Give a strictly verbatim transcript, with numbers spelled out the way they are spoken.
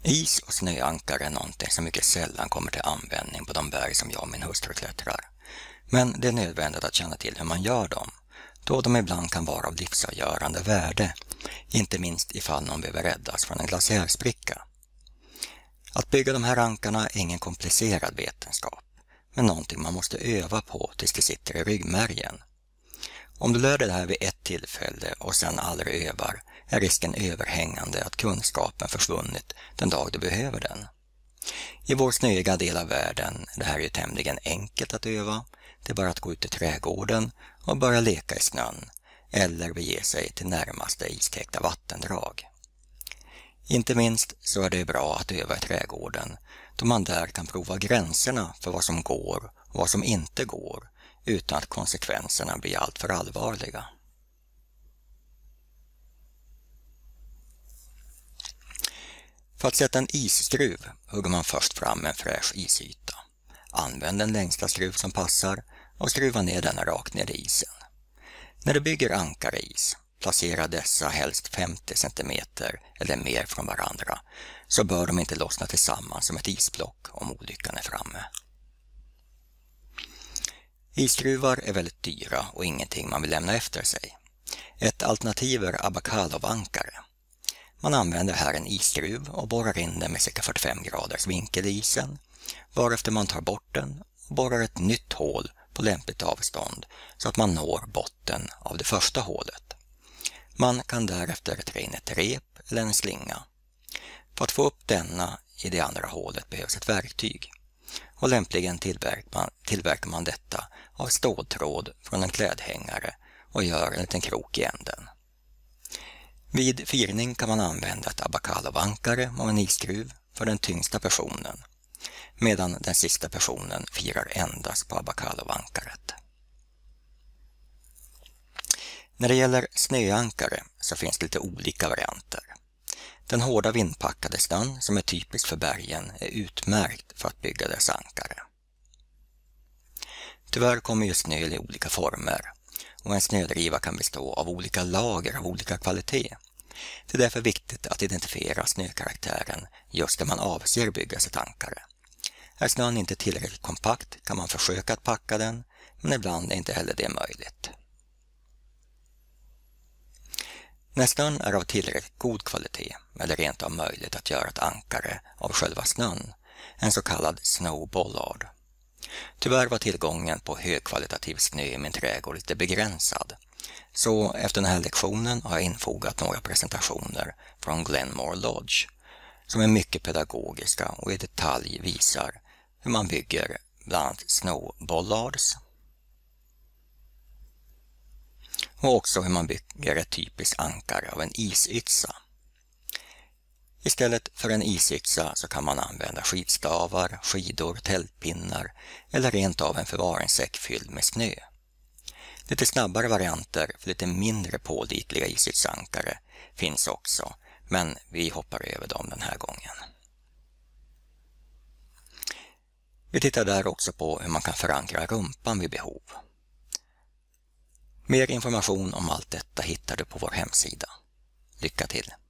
Is- och snöankare är någonting som mycket sällan kommer till användning på de berg som jag och min hustru klättrar. Men det är nödvändigt att känna till hur man gör dem, då de ibland kan vara av livsavgörande värde, inte minst ifall någon behöver räddas från en glaciärspricka. Att bygga de här ankarna är ingen komplicerad vetenskap, men någonting man måste öva på tills det sitter i ryggmärgen. Om du lär dig det här vid ett tillfälle och sedan aldrig övar är risken överhängande att kunskapen försvunnit den dag du behöver den. I vår snöiga del av världen är det här ju tämligen enkelt att öva. Det är bara att gå ut i trädgården och börja leka i snön eller bege sig till närmaste istäckta vattendrag. Inte minst så är det bra att öva i trädgården, då man där kan prova gränserna för vad som går och vad som inte går utan att konsekvenserna blir alltför allvarliga. För att sätta en isskruv hugger man först fram en fräsch isyta. Använd den längsta skruv som passar och skruva ner den rakt ner i isen. När du bygger ankaris, placera dessa helst femtio centimeter eller mer från varandra, så bör de inte lossna tillsammans som ett isblock om olyckan är framme. Isskruvar är väldigt dyra och ingenting man vill lämna efter sig. Ett alternativ är Abakalov-ankare. Man använder här en isskruv och borrar in den med cirka fyrtiofem graders vinkel i isen, varefter man tar bort den och borrar ett nytt hål på lämpligt avstånd så att man når botten av det första hålet. Man kan därefter trä in ett rep eller en slinga. För att få upp denna i det andra hålet behövs ett verktyg, och lämpligen tillverkar man, tillverkar man detta av ståltråd från en klädhängare och gör en liten krok i änden. Vid firning kan man använda ett Abakalov-ankare och en isskruv för den tyngsta personen, medan den sista personen firar endast på Abakalov-ankaret. När det gäller snöankare så finns det lite olika varianter. Den hårda vindpackade snön som är typisk för bergen är utmärkt för att bygga dessa ankare. Tyvärr kommer ju snö i olika former, och en snödriva kan bestå av olika lager av olika kvalitet. Det är därför viktigt att identifiera snökaraktären just där man avser bygga sitt ankare. Är snön inte tillräckligt kompakt kan man försöka att packa den, men ibland är inte heller det möjligt. När snön är av tillräckligt god kvalitet är det rent av möjligt att göra ett ankare av själva snön, en så kallad snow bollard. Tyvärr var tillgången på högkvalitativ snö i min trädgård lite begränsad, så efter den här lektionen har jag infogat några presentationer från Glenmore Lodge som är mycket pedagogiska och i detalj visar hur man bygger bland annat snow bollards och också hur man bygger ett typiskt ankare av en isyxa. Istället för en isyxa så kan man använda skidstavar, skidor, tältpinnar eller rent av en förvaringssäck fylld med snö. Lite snabbare varianter för lite mindre pålitliga isyxankare finns också, men vi hoppar över dem den här gången. Vi tittar där också på hur man kan förankra rumpan vid behov. Mer information om allt detta hittar du på vår hemsida. Lycka till!